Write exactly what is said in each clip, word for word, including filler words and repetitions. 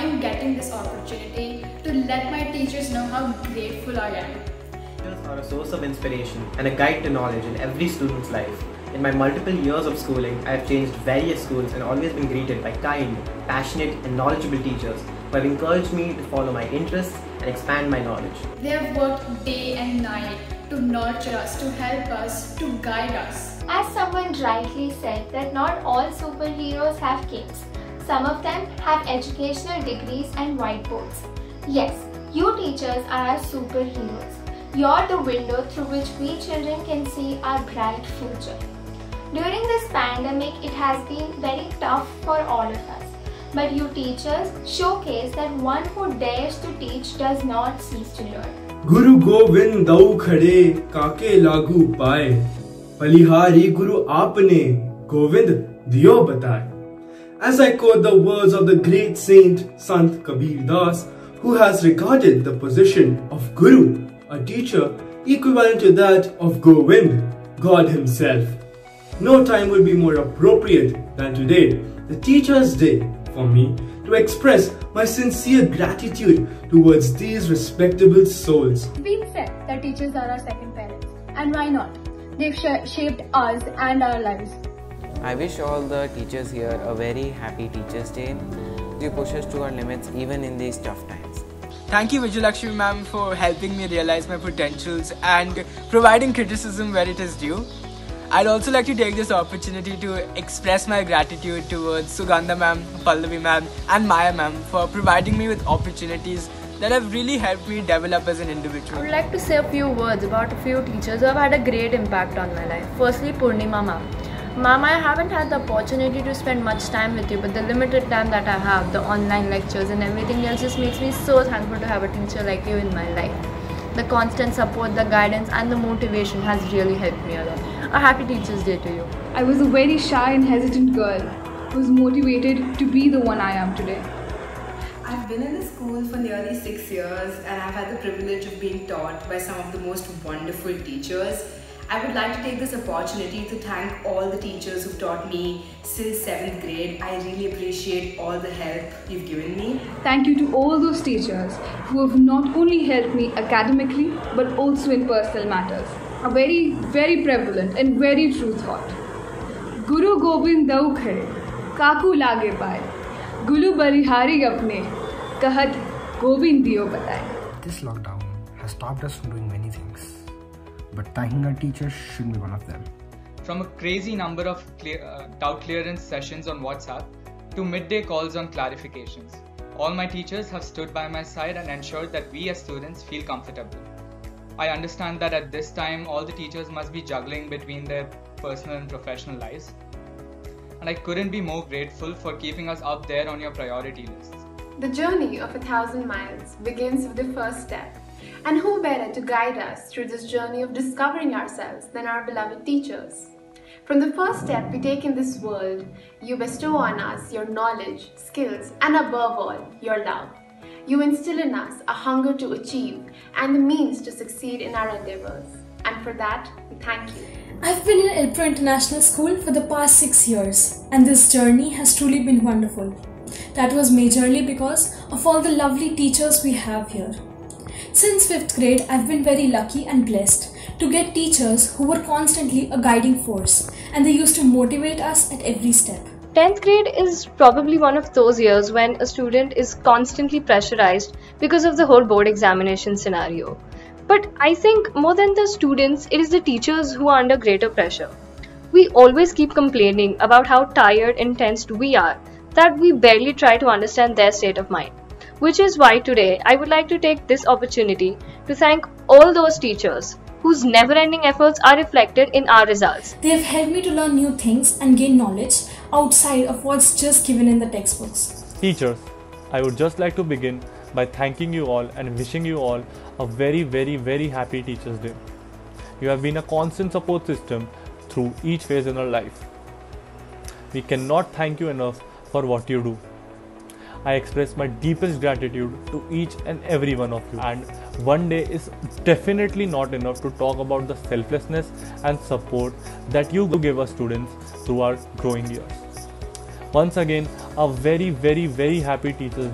enjoying getting this opportunity to let my teachers know how grateful I am. Teachers are a source of inspiration and a guide to knowledge in every student's life. In my multiple years of schooling, I have changed various schools and always been greeted by kind, passionate and knowledgeable teachers who have encouraged me to follow my interests and expand my knowledge. They have worked day and night to nurture us, to help us, to guide us. As someone rightly said that not all superheroes have capes. Some of them have educational degrees and whiteboards. Yes, you teachers are our superheroes. You're the window through which we children can see our bright future. During this pandemic, it has been very tough for all of us. But you teachers showcase that one who dares to teach does not cease to learn. Guru Govind dau khade kake lagu paye. Palihari Guru aapne Govind diyo bataye. As I quote the words of the great saint Sant Kabir Das, who has regarded the position of Guru, a teacher, equivalent to that of Govind, God himself. No time would be more appropriate than today, the Teachers' Day, for me to express my sincere gratitude towards these respectable souls. It's been said that teachers are our second parents, and why not? They've sh shaped us and our lives. I wish all the teachers here a very happy Teachers' Day. You push us to our limits even in these tough times. Thank you Vijayalakshmi ma'am for helping me realize my potentials and providing criticism where it is due. I'd also like to take this opportunity to express my gratitude towards Sugandha ma'am, Pallavi ma'am and Maya ma'am for providing me with opportunities that have really helped me develop as an individual. I would like to say a few words about a few teachers who have had a great impact on my life. Firstly, Purnima ma'am. Ma'am, I haven't had the opportunity to spend much time with you, but the limited time that I have, the online lectures and everything else just makes me so thankful to have a teacher like you in my life. The constant support, the guidance and the motivation has really helped me a lot. A happy Teachers' Day to you. I was a very shy and hesitant girl who was motivated to be the one I am today. I've been in the school for nearly six years and I've had the privilege of being taught by some of the most wonderful teachers. I would like to take this opportunity to thank all the teachers who've taught me since seventh grade. I really appreciate all the help you've given me. Thank you to all those teachers who have not only helped me academically but also in personal matters. A very, very prevalent and very true thought. Guru Gobind dau khade, kaku lage paye. Gulu barihari apne, kahat Gobind diyo bataye. This lockdown has stopped us from doing many things. But thanking our teachers should be one of them. From a crazy number of clear, uh, doubt clearance sessions on WhatsApp to midday calls on clarifications, all my teachers have stood by my side and ensured that we as students feel comfortable. I understand that at this time all the teachers must be juggling between their personal and professional lives. And I couldn't be more grateful for keeping us up there on your priority lists. The journey of a thousand miles begins with the first step. And who better to guide us through this journey of discovering ourselves than our beloved teachers? From the first step we take in this world, you bestow on us your knowledge, skills, and above all, your love. You instill in us a hunger to achieve and the means to succeed in our endeavors. And for that, we thank you. I've been in Ilpra International School for the past six years, and this journey has truly been wonderful. That was majorly because of all the lovely teachers we have here. Since fifth grade, I've been very lucky and blessed to get teachers who were constantly a guiding force, and they used to motivate us at every step. tenth grade is probably one of those years when a student is constantly pressurized because of the whole board examination scenario. But I think more than the students, it is the teachers who are under greater pressure. We always keep complaining about how tired and tensed we are that we barely try to understand their state of mind. Which is why today I would like to take this opportunity to thank all those teachers whose never-ending efforts are reflected in our results. They have helped me to learn new things and gain knowledge outside of what's just given in the textbooks. Teachers, I would just like to begin by thanking you all and wishing you all a very very very happy Teachers' Day. You have been a constant support system through each phase in our life. We cannot thank you enough for what you do. I express my deepest gratitude to each and every one of you, and one day is definitely not enough to talk about the selflessness and support that you give us students through our growing years. Once again, a very very very happy Teachers' Day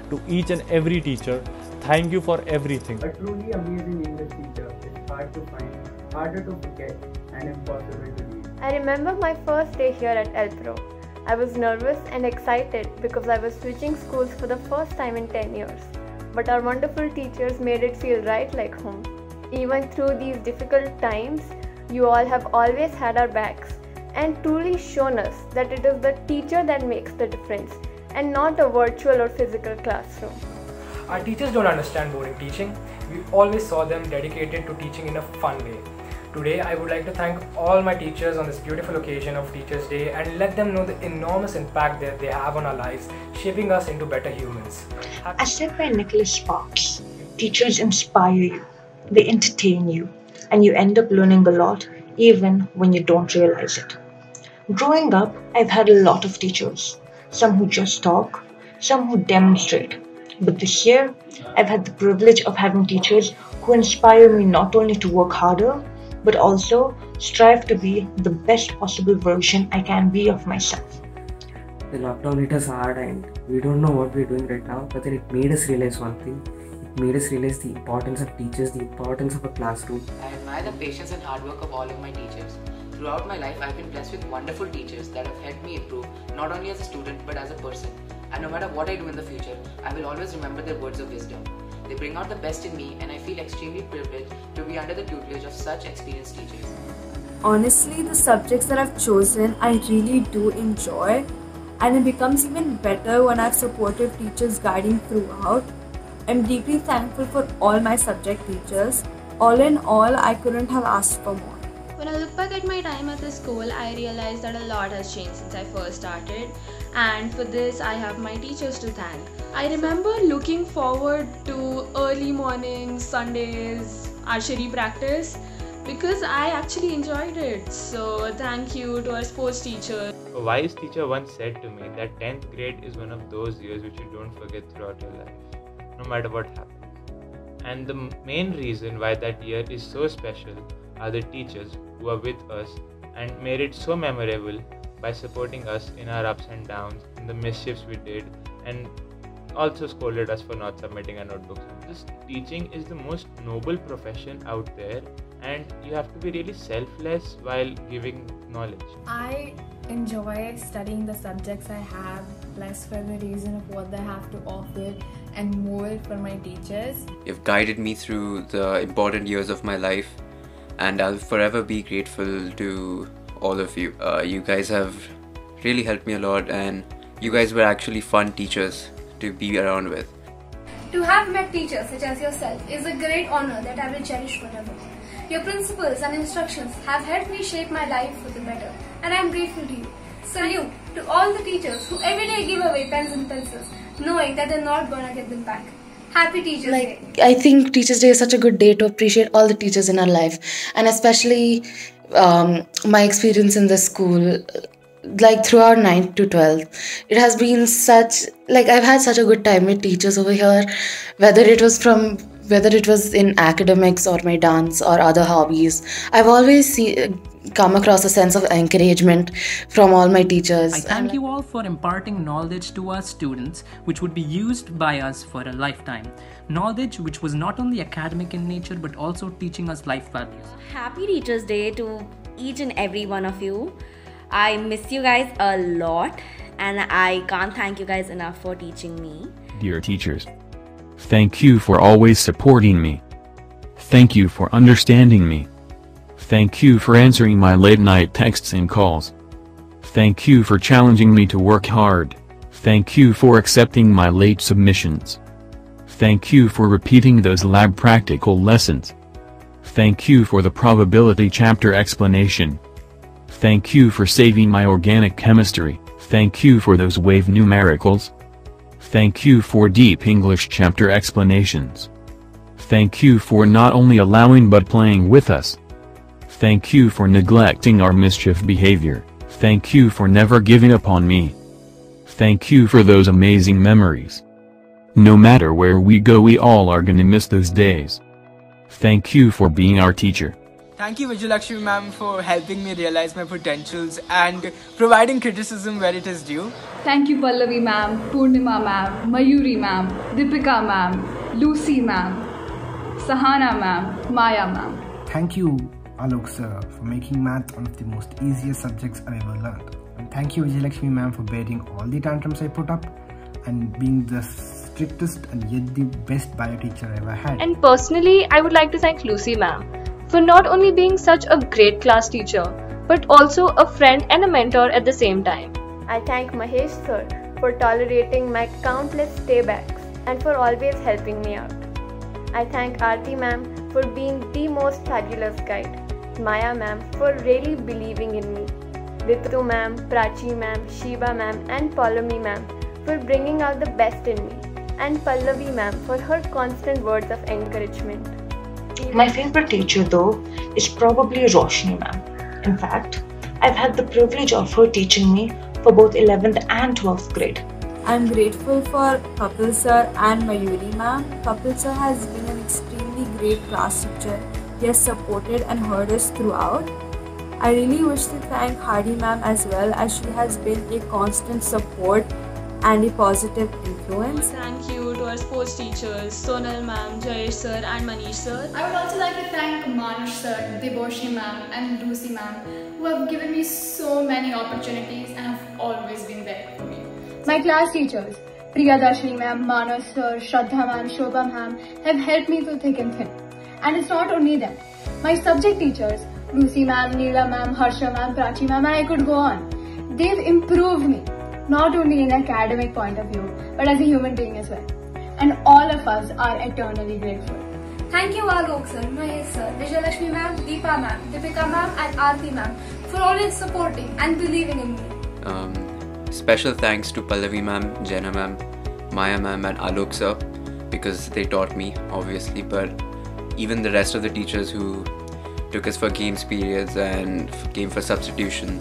To each and every teacher, thank you for everything. A truly amazing English teacher is hard to find, harder to forget, and impossible to leave. I remember my first day here at L Pro. I was nervous and excited because I was switching schools for the first time in ten years. But our wonderful teachers made it feel right like home. Even through these difficult times, you all have always had our backs and truly shown us that it is the teacher that makes the difference and not a virtual or physical classroom. Our teachers don't understand boring teaching. We always saw them dedicated to teaching in a fun way. Today, I would like to thank all my teachers on this beautiful occasion of Teachers' Day and let them know the enormous impact that they have on our lives, shaping us into better humans. As said by Nicholas Sparks, teachers inspire you, they entertain you, and you end up learning a lot even when you don't realize it. Growing up, I've had a lot of teachers, some who just talk, some who demonstrate. But this year, I've had the privilege of having teachers who inspire me not only to work harder, but also strive to be the best possible version I can be of myself. The lockdown hit us hard and we don't know what we're doing right now, but then it made us realize one thing. It made us realize the importance of teachers, the importance of a classroom. I admire the patience and hard work of all of my teachers. Throughout my life, I've been blessed with wonderful teachers that have helped me improve not only as a student but as a person. And no matter what I do in the future, I will always remember their words of wisdom. They bring out the best in me and I feel extremely privileged to be under the tutelage of such experienced teachers. Honestly, the subjects that I've chosen I really do enjoy, and it becomes even better when I have supportive teachers guiding throughout. I'm deeply thankful for all my subject teachers. All in all, I couldn't have asked for more. When I look back at my time at the school, I realized that a lot has changed since I first started, and for this I have my teachers to thank. I remember looking forward to early mornings, Sundays, archery practice because I actually enjoyed it. So thank you to our sports teacher. A wise teacher once said to me that tenth grade is one of those years which you don't forget throughout your life, no matter what happens. And the main reason why that year is so special are the teachers who are with us and made it so memorable by supporting us in our ups and downs, in the mischiefs we did, and also scolded us for not submitting our notebooks. This teaching is the most noble profession out there, and you have to be really selfless while giving knowledge. I enjoy studying the subjects I have, less for the reason of what they have to offer and more for my teachers. You've guided me through the important years of my life, and I'll forever be grateful to all of you. Uh, you guys have really helped me a lot, and you guys were actually fun teachers to be around with. To have met teachers such as yourself is a great honor that I will cherish forever. Your principles and instructions have helped me shape my life for the better, and I am grateful to you. Salute to all the teachers who every day give away pens and pencils, knowing that they're not gonna get them back. Happy Teachers like, Day. I think Teachers Day is such a good day to appreciate all the teachers in our life, and especially um, my experience in the school. Like throughout ninth to twelfth, it has been such, like I've had such a good time with teachers over here, whether it was from, whether it was in academics or my dance or other hobbies. I've always see, come across a sense of encouragement from all my teachers. I thank you all for imparting knowledge to our students, which would be used by us for a lifetime. Knowledge which was not only academic in nature, but also teaching us life values. Happy Teachers Day to each and every one of you. I miss you guys a lot, and I can't thank you guys enough for teaching me. Dear teachers, thank you for always supporting me. Thank you for understanding me. Thank you for answering my late night texts and calls. Thank you for challenging me to work hard. Thank you for accepting my late submissions. Thank you for repeating those lab practical lessons. Thank you for the probability chapter explanation. Thank you for saving my organic chemistry. Thank you for those wave numericals. Thank you for deep English chapter explanations. Thank you for not only allowing but playing with us. Thank you for neglecting our mischief behavior. Thank you for never giving up on me. Thank you for those amazing memories. No matter where we go, we all are gonna miss those days. Thank you for being our teacher. Thank you, Vijayalakshmi ma'am, for helping me realize my potentials and providing criticism where it is due. Thank you, Pallavi ma'am, Purnima ma'am, Mayuri ma'am, Deepika ma'am, Lucy ma'am, Sahana ma'am, Maya ma'am. Thank you, Alok sir, for making math one of the most easiest subjects I've ever learned. And thank you, Vijayalakshmi ma'am, for bearing all the tantrums I put up and being the strictest and yet the best bio teacher I ever had. And personally, I would like to thank Lucy ma'am for not only being such a great class teacher, but also a friend and a mentor at the same time. I thank Mahesh sir for tolerating my countless staybacks and for always helping me out. I thank Aarti ma'am for being the most fabulous guide, Maya ma'am for really believing in me, Ritu ma'am, Prachi ma'am, Shiva ma'am and Paulami ma'am for bringing out the best in me, and Pallavi ma'am for her constant words of encouragement. My favorite teacher though is probably Roshni ma'am. In fact, I've had the privilege of her teaching me for both eleventh and twelfth grade. I'm grateful for Kapil sir and Mayuri ma'am. Kapil sir has been an extremely great class teacher. He has supported and heard us throughout. I really wish to thank Hardy ma'am as well, as she has been a constant support and a positive influence. Thank you to our sports teachers, Sonal ma'am, Jayesh sir and Manish sir. I would also like to thank Manush sir, Deboshi ma'am and Lucy ma'am, who have given me so many opportunities and have always been there for me. My class teachers, Priyadarshini ma'am, Manush sir, Shraddha ma'am, Shobha ma'am, have helped me through thick and thin. And it's not only them. My subject teachers, Lucy ma'am, Neela ma'am, Harsha ma'am, Prachi ma'am, and I could go on. They've improved me, not only in academic point of view, but as a human being as well. And all of us are eternally grateful. Thank you Alok sir, Mahesh sir, Vijayalakshmi ma'am, Deepa ma'am, Deepika ma'am and Aarti ma'am for always supporting and believing in me. Um, special thanks to Pallavi ma'am, Jenna ma'am, Maya ma'am and Alok sir, because they taught me obviously, but even the rest of the teachers who took us for games periods and came for substitutions.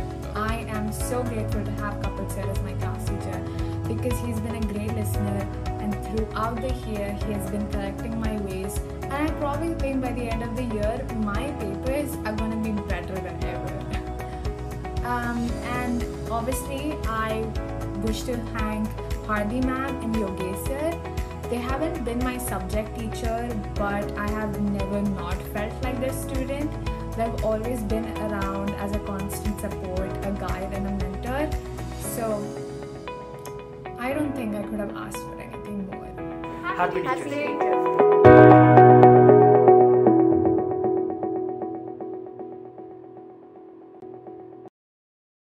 I am so grateful to have Kapil sir as my class teacher because he's been a great listener, and throughout the year he has been correcting my ways, and I probably think by the end of the year my papers are going to be better than ever. Um, and obviously I wish to thank Hardi ma'am and Yogesh sir. They haven't been my subject teacher, but I have never not felt like their student. They've always been around as a constant support, a guide and a mentor. So I don't think I could have asked for anything more. Happy teachers.